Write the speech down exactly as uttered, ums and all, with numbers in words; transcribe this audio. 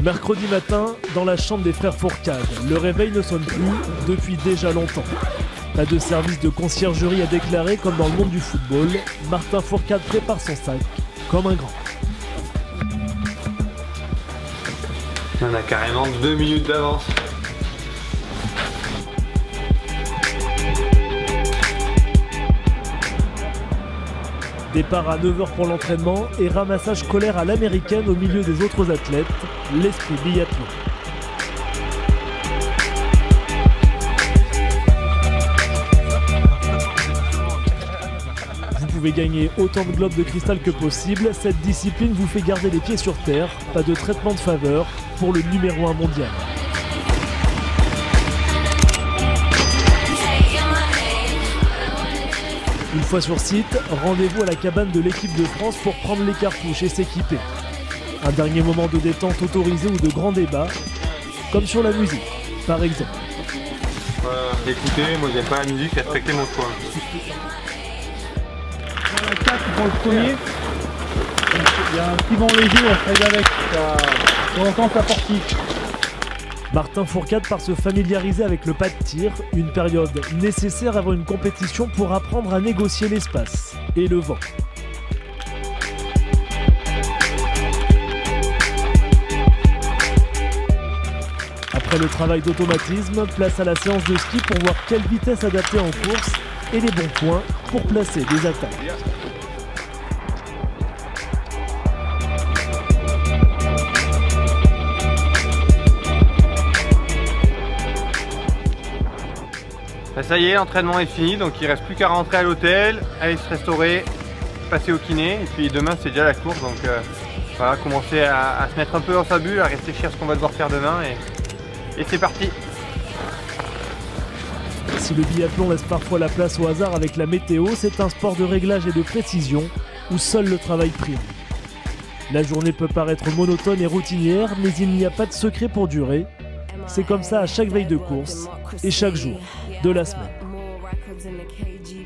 Mercredi matin, dans la chambre des frères Fourcade, le réveil ne sonne plus depuis déjà longtemps. Pas de service de conciergerie à déclarer comme dans le monde du football. Martin Fourcade prépare son sac comme un grand. On a carrément deux minutes d'avance. Départ à neuf heures pour l'entraînement et ramassage scolaire à l'américaine au milieu des autres athlètes, l'esprit biathlon. Vous pouvez gagner autant de globes de cristal que possible, cette discipline vous fait garder les pieds sur terre, pas de traitement de faveur pour le numéro un mondial. Une fois sur site, rendez-vous à la cabane de l'équipe de France pour prendre les cartouches et s'équiper. Un dernier moment de détente autorisé ou de grand débat, comme sur la musique, par exemple. Euh, écoutez, moi j'aime pas la musique, respectez mon choix. Dans la quatre, tu prends le premier. Il y a un petit vent léger, on se règle avec. Ça... On entend sa portique. Martin Fourcade part se familiariser avec le pas de tir, une période nécessaire avant une compétition pour apprendre à négocier l'espace et le vent. Après le travail d'automatisme, place à la séance de ski pour voir quelle vitesse adapter en course et les bons points pour placer des attaques. Ben ça y est, l'entraînement est fini, donc il reste plus qu'à rentrer à l'hôtel, aller se restaurer, passer au kiné, et puis demain c'est déjà la course, donc euh, voilà, commencer à, à se mettre un peu dans sa bulle, à réfléchir à ce qu'on va devoir faire demain, et, et c'est parti. Si le biathlon laisse parfois la place au hasard avec la météo, c'est un sport de réglage et de précision, où seul le travail prime. La journée peut paraître monotone et routinière, mais il n'y a pas de secret pour durer. C'est comme ça à chaque veille de course et chaque jour de la semaine.